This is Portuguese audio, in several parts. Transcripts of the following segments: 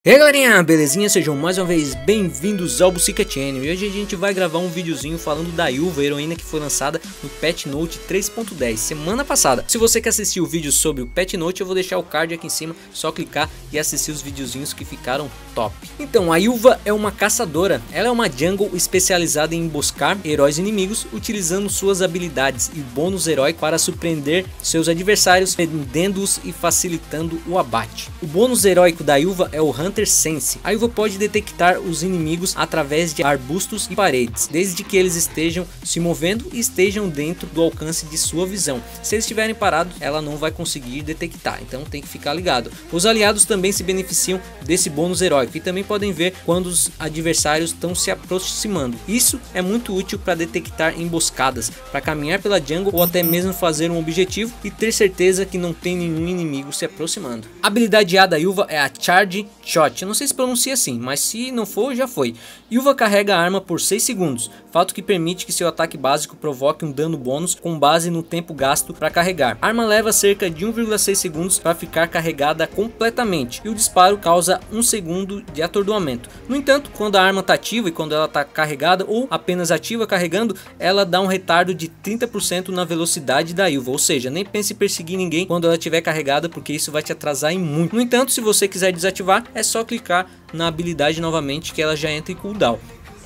E aí galerinha, belezinha? Sejam mais uma vez bem-vindos ao Bucicat Anime. E hoje a gente vai gravar um videozinho falando da Yuva, heroína que foi lançada no Patch Note 3.10 semana passada. Se você quer assistir o vídeo sobre o Patch Note, eu vou deixar o card aqui em cima, só clicar e assistir os videozinhos que ficaram top. Então, a Yuva é uma caçadora, ela é uma jungle especializada em emboscar heróis inimigos, utilizando suas habilidades e bônus heróico para surpreender seus adversários, prendendo-os e facilitando o abate. O bônus heróico da Yuva é o Hunter Sense. A Yuva pode detectar os inimigos através de arbustos e paredes, desde que eles estejam se movendo e estejam dentro do alcance de sua visão. Se eles estiverem parados, ela não vai conseguir detectar, então tem que ficar ligado. Os aliados também se beneficiam desse bônus heróico e também podem ver quando os adversários estão se aproximando. Isso é muito útil para detectar emboscadas, para caminhar pela jungle ou até mesmo fazer um objetivo e ter certeza que não tem nenhum inimigo se aproximando. A habilidade A da Yuva é a Charge Shot. Eu não sei se pronuncia assim, mas se não for, já foi. Yuva carrega a arma por 6 segundos, fato que permite que seu ataque básico provoque um dano bônus com base no tempo gasto para carregar. A arma leva cerca de 1,6 segundos para ficar carregada completamente e o disparo causa 1 segundo de atordoamento. No entanto, quando a arma está ativa e quando ela está carregada ou apenas ativa carregando, ela dá um retardo de 30% na velocidade da Yuva, ou seja, nem pense em perseguir ninguém quando ela estiver carregada, porque isso vai te atrasar em muito. No entanto, se você quiser desativar, é só clicar na habilidade novamente que ela já entra em cooldown.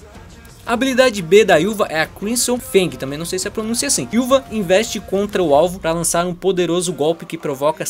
A habilidade B da Yuva é a Crimson Fang, também não sei se é pronuncia assim. Yuva investe contra o alvo para lançar um poderoso golpe que provoca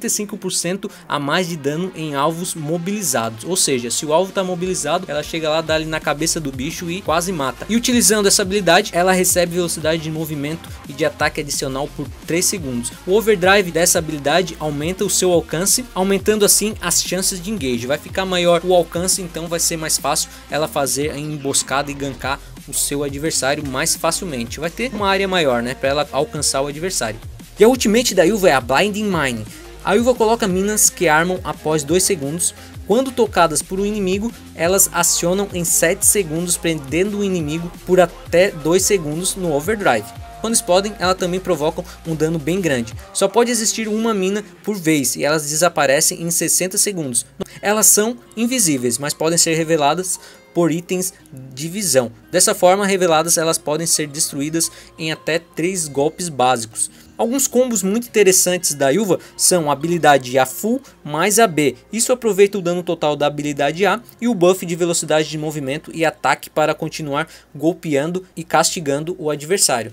75% a mais de dano em alvos mobilizados. Ou seja, se o alvo está mobilizado, ela chega lá, dá ali na cabeça do bicho e quase mata. E utilizando essa habilidade, ela recebe velocidade de movimento e de ataque adicional por 3 segundos. O overdrive dessa habilidade aumenta o seu alcance, aumentando assim as chances de engage. Vai ficar maior o alcance, então vai ser mais fácil ela fazer a emboscada e gankar o seu adversário mais facilmente. Vai ter uma área maior, né, para ela alcançar o adversário. E a ultimate da Yuva é a Blinding Mine. A Yuva coloca minas que armam após 2 segundos. Quando tocadas por um inimigo, elas acionam em 7 segundos, prendendo o inimigo por até 2 segundos no overdrive. Quando explodem, elas também provocam um dano bem grande. Só pode existir uma mina por vez e elas desaparecem em 60 segundos. Elas são invisíveis, mas podem ser reveladas por itens de visão. Dessa forma, reveladas, elas podem ser destruídas em até 3 golpes básicos. Alguns combos muito interessantes da Yuva são a habilidade A Full mais a B. Isso aproveita o dano total da habilidade A e o buff de velocidade de movimento e ataque para continuar golpeando e castigando o adversário.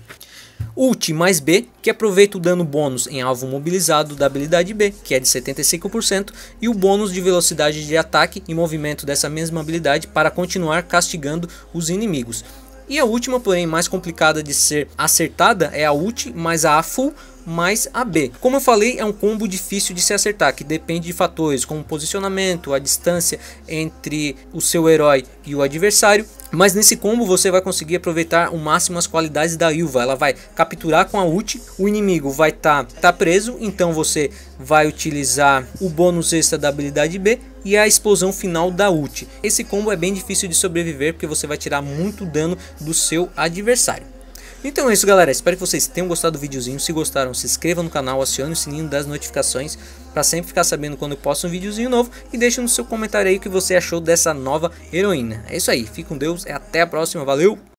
Ult mais B, que aproveita o dano bônus em alvo mobilizado da habilidade B, que é de 75%, e o bônus de velocidade de ataque e movimento dessa mesma habilidade para continuar castigando os inimigos. E a última, porém mais complicada de ser acertada, é a ult mais a Full mais a B. Como eu falei, é um combo difícil de se acertar, que depende de fatores como o posicionamento, a distância entre o seu herói e o adversário. Mas nesse combo você vai conseguir aproveitar ao máximo as qualidades da Yuva. Ela vai capturar com a ult, o inimigo vai estar preso, então você vai utilizar o bônus extra da habilidade B e a explosão final da ult. Esse combo é bem difícil de sobreviver porque você vai tirar muito dano do seu adversário. Então é isso, galera, espero que vocês tenham gostado do videozinho. Se gostaram, se inscreva no canal, acione o sininho das notificações para sempre ficar sabendo quando eu posto um videozinho novo. E deixe no seu comentário aí o que você achou dessa nova heroína. É isso aí, fique com Deus e até a próxima, valeu!